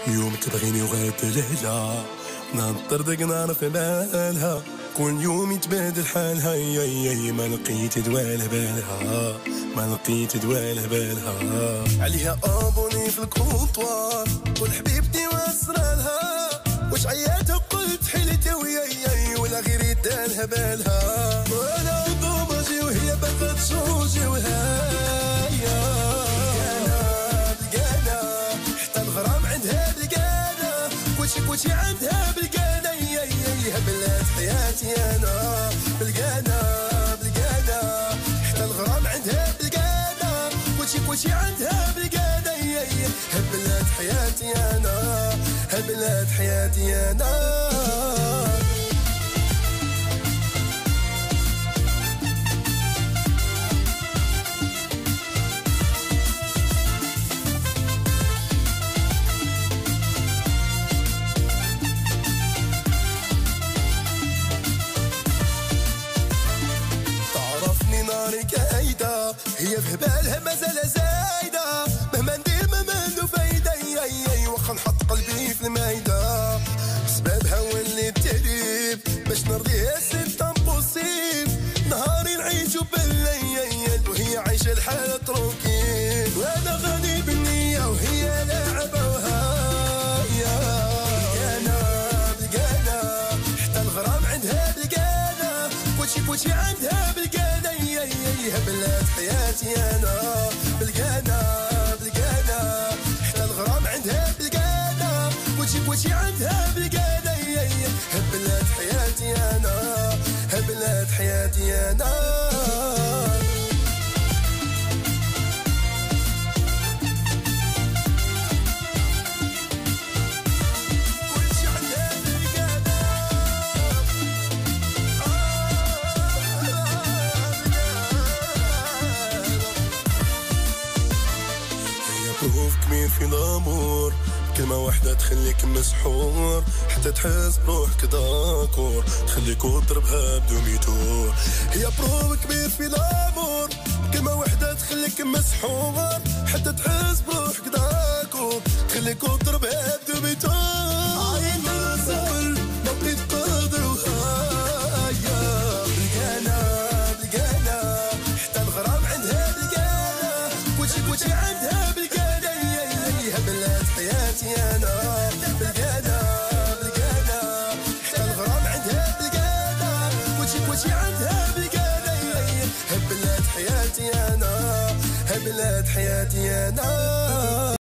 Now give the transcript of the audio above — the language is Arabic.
يوم تبغيني وغاد ليلة نطردق نار في بالها، كل يوم يتبادل حالها يا ما لقيت دوال بالها، ما لقيت دوال بالها. عليها ابوني في الكونطوار والحبيبتي واسرالها، واش عياتها قلت حيلتها وياي ولا غير يدالها بالها. وانا ضومجي وهي باغا تشوجي وهايا بلقانا حتى الغرام عندها بلقانا، كلشي عندها بلقانا يا بلاد حياتي انا. بلقانا حتى الغرام عندها بلقانا، كلشي عندها بلقانا يا بلاد حياتي انا، بلاد حياتي انا. ناري كايدة هي في بالها مازال زايدة، مهما ندير ما عنده فايدة واخا نحط قلبي في المايدة. سبابها وليت تهريب باش نرضيها سيت امبوسيب، نهاري نعيشو بالليل وهي عايشة الحالة تروكيب، وانا غني بالنية وهي لاعبة وهايا. بلقانا حتى الغرام عندها بلقانا، كلشي عندها بلقانا يا بلاد حياتي انا. بلقانا حتى الغرام عندها بلقانا، كلشي عندها بلقانا يا بلاد حياتي انا، بلاد حياتي انا. بروف كبير في الامور، كلمة واحدة تخليك مسحور، حتى تحس بروحك داكور، تخليك وتضربها بدوميتور. هي بروف كبير في الامور، كلمة واحدة تخليك مسحور، حتى تحس بروحك داكور، تخليك وتضربها بدوميتور. عين الزهر ما بغيت تقدر وهايا. بلقانا حتى الغرام عندها بلقانا، كلشي عندها بلقانا يا بلاد حياتي انا. بلقانا حتى الغرام عندها بلقانا، كلشي عندها بلقانا يا بلاد حياتي انا، بلاد حياتي انا.